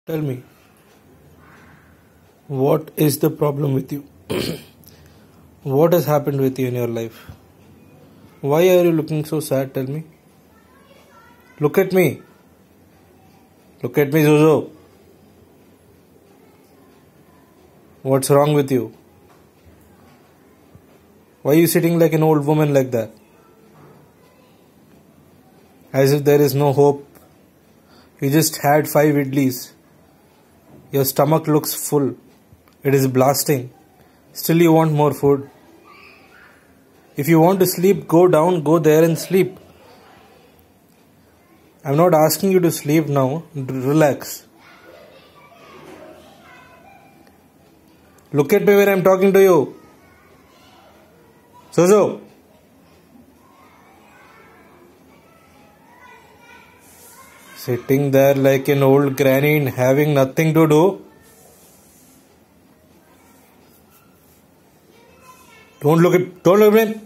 Tell me, what is the problem with you? What has happened with you in your life? Why are you looking so sad? Tell me. Look at me. Look at me, Zozo. What's wrong with you? Why are you sitting like an old woman like that? As if there is no hope. You just had 5 idlis. Your stomach looks full. It is blasting. Still you want more food. If you want to sleep, go down, go there and sleep. I'm not asking you to sleep now. Relax. Look at me when I'm talking to you. Zozo. Sitting there like an old granny and having nothing to do. Don't look at me.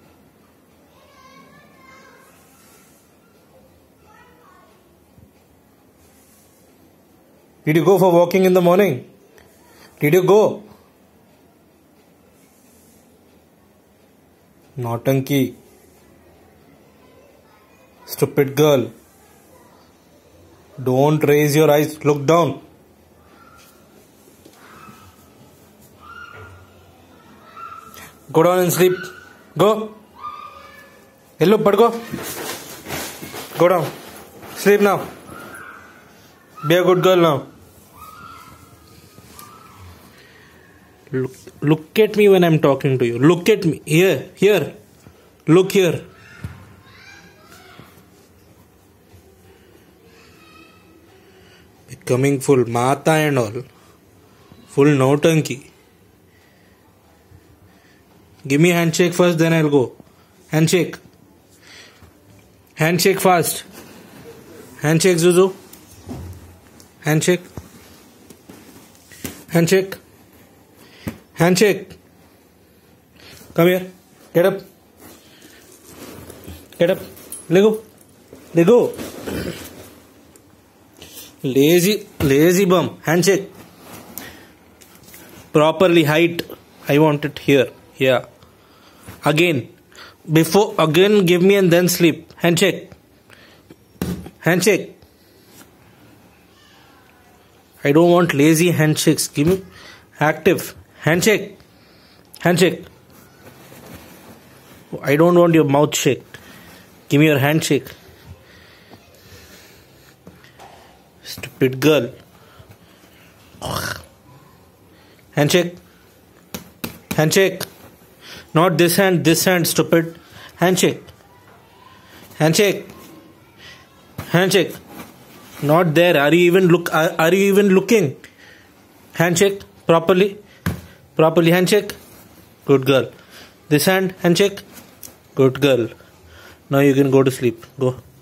Did you go for walking in the morning? Did you go? Nautanki. Stupid girl. Don't raise your eyes. Look down. Go down and sleep. Go. Hello, but go. Go down. Sleep now. Be a good girl now. Look at me when I'm talking to you. Look at me. Here. Look here. Becoming full mata and all. Full nautanki. Give me handshake first, then I'll go. Handshake. Handshake fast. Handshake, Zuzu. Handshake. Handshake. Handshake. Come here. Get up. Get up. Let go. Let go. Lazy bum. Handshake. Properly height. I want it here. Yeah. Again. Again give me and then sleep. Handshake. Handshake. I don't want lazy handshakes. Give me active. Handshake. Handshake. I don't want your mouth shake. Give me your handshake. Stupid girl. Handshake. Handshake. Not this hand, stupid. Handshake. Handshake. Handshake. Not there. Are you even looking? Handshake properly. Properly handshake. Good girl. This hand handshake. Good girl. Now you can go to sleep. Go.